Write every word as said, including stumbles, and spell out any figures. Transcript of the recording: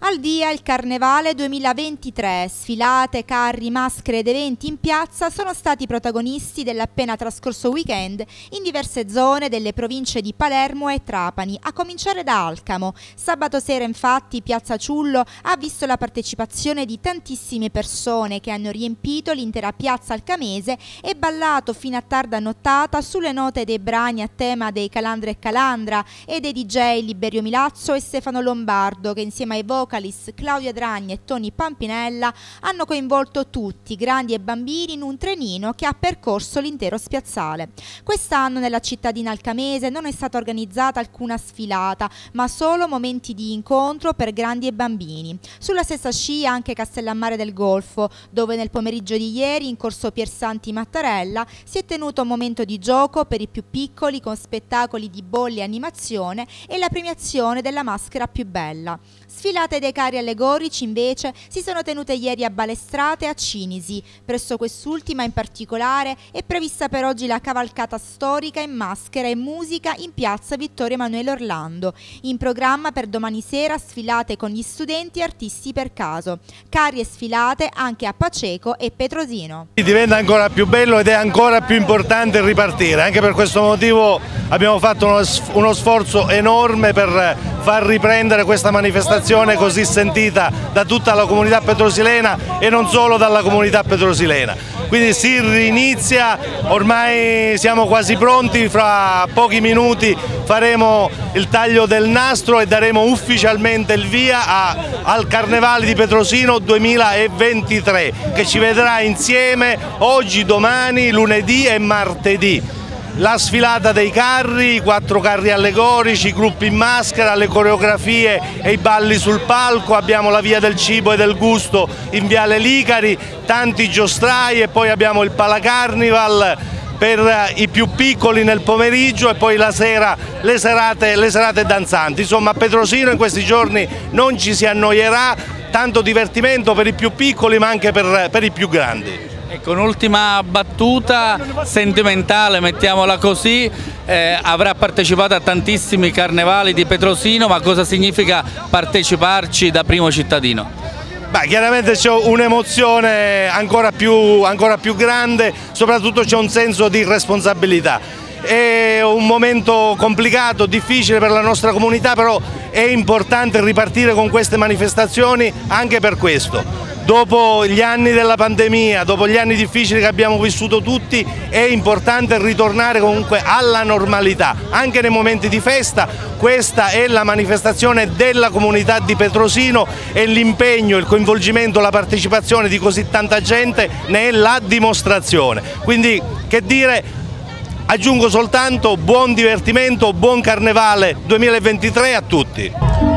Al via il Carnevale duemilaventitré, sfilate, carri, maschere ed eventi in piazza sono stati protagonisti dell'appena trascorso weekend in diverse zone delle province di Palermo e Trapani, a cominciare da Alcamo. Sabato sera infatti Piazza Ciullo ha visto la partecipazione di tantissime persone che hanno riempito l'intera piazza alcamese e ballato fino a tarda nottata sulle note dei brani a tema dei Calandra e Calandra e dei D J Liberio Milazzo e Stefano Lombardo, che insieme ai vocali Claudia Dragni e Tony Pampinella hanno coinvolto tutti, grandi e bambini, in un trenino che ha percorso l'intero spiazzale. Quest'anno nella cittadina alcamese non è stata organizzata alcuna sfilata, ma solo momenti di incontro per grandi e bambini. Sulla stessa scia anche Castellammare del Golfo, dove nel pomeriggio di ieri in corso Piersanti Mattarella si è tenuto un momento di gioco per i più piccoli con spettacoli di bolle e animazione e la premiazione della maschera più bella. Sfilate dei carri allegorici invece si sono tenute ieri a Balestrate e a Cinisi. Presso quest'ultima in particolare è prevista per oggi la cavalcata storica in maschera e musica in piazza Vittorio Emanuele Orlando. In programma per domani sera sfilate con gli studenti e artisti per caso. Carri e sfilate anche a Paceco e Petrosino. Diventa ancora più bello ed è ancora più importante ripartire. Anche per questo motivo abbiamo fatto uno, uno sforzo enorme per far riprendere questa manifestazione così sentita da tutta la comunità petrosilena e non solo dalla comunità petrosilena. Quindi si rinizia, ormai siamo quasi pronti, fra pochi minuti faremo il taglio del nastro e daremo ufficialmente il via a, al Carnevale di Petrosino duemilaventitré, che ci vedrà insieme oggi, domani, lunedì e martedì. La sfilata dei carri, i quattro carri allegorici, i gruppi in maschera, le coreografie e i balli sul palco, abbiamo la via del cibo e del gusto in Viale Licari, tanti giostrai e poi abbiamo il Palacarnival per i più piccoli nel pomeriggio e poi la sera le serate, le serate danzanti. Insomma, a Petrosino in questi giorni non ci si annoierà, tanto divertimento per i più piccoli ma anche per, per i più grandi. Ecco, un'ultima battuta sentimentale, mettiamola così, eh, avrà partecipato a tantissimi carnevali di Petrosino, ma cosa significa parteciparci da primo cittadino? Beh, chiaramente c'è un'emozione ancora più, ancora più grande, soprattutto c'è un senso di responsabilità. È un momento complicato, difficile per la nostra comunità, però è importante ripartire con queste manifestazioni anche per questo. Dopo gli anni della pandemia, dopo gli anni difficili che abbiamo vissuto tutti, è importante ritornare comunque alla normalità, anche nei momenti di festa. Questa è la manifestazione della comunità di Petrosino e l'impegno, il coinvolgimento, la partecipazione di così tanta gente ne è la dimostrazione. Quindi, che dire, aggiungo soltanto buon divertimento, buon Carnevale duemilaventitré a tutti.